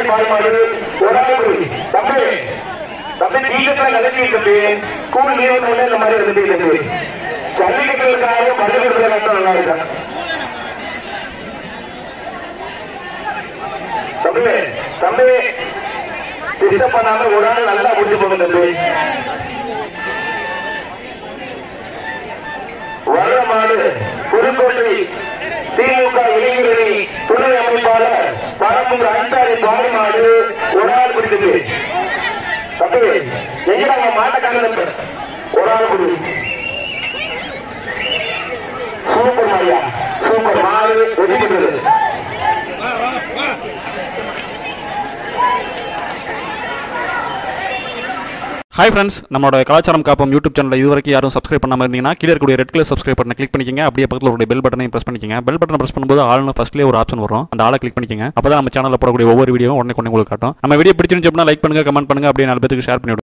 பால்மாடு ஒரு ஆள் தம்பி தம்பி டீச்சர்ஸ் கலக்கிட்டு ஸ்கூல் லீவ் இந்த மாதிரி இருந்துட்டு ஜல்லிக்கட்டுக்காக பள்ளிக்கூடத்துல கட்ட நல்லா இருக்கா தம்பி தம்பி டிஸ்டர்ப் பண்ணாம ஒரு ஆள் நல்லா முடிச்சு போங்க தம்பி. வர்ற மாடு புதுக்கோட்டை திமுக இளைஞரணி துணை அமைப்பாளர் பரம்பூர் அன்சாரி பால் மாடு ஒரு ஆள் பிடிக்குது தம்பி எங்க மாட்டக்காங்க ஒரு ஆள் குடி சூப்பர் மாடியா சூப்பர் மாடு வெடிக்கிறது. ஹாய் ஃப்ரெண்ட்ஸ், நம்மளோட கலாச்சாரம் காப்போம் யூடியூப் சேனல் இதுவரைக்கும் யாரும் சப்ஸ்கிரைப் பண்ணாமல் இருந்தீங்கன்னா கீழே இருக்கக்கூடிய ரெட் கலர் சப்ஸ்கிரைப் பட்டனை கிளிக் பண்ணிக்கங்க. அப்படியே பக்கத்தில் ஒரு பெல் பட்டனையும் பிரஸ் பண்ணிக்கங்க. பெல் பட்டனை பிரஸ் பண்ணும்போது ஆள்னு ஃபர்ஸ்ட்லேயே ஒரு ஆப்ஷன் வரும், அந்த ஆளை கிளிக் பண்ணிக்கங்க. அப்போ தான் நம்ம சேனலில் போடக்கூடிய ஒவ்வொரு வீடியோ உடனே உங்களுக்கு காட்டும். நம்ம வீடியோ பிடிச்சிருந்துச்சு அப்படின்னா லைக் பண்ணுங்க, கமெண்ட் பண்ணுங்க, அப்படியே 4 பேருக்கு ஷேர் பண்ணிவிடுங்க.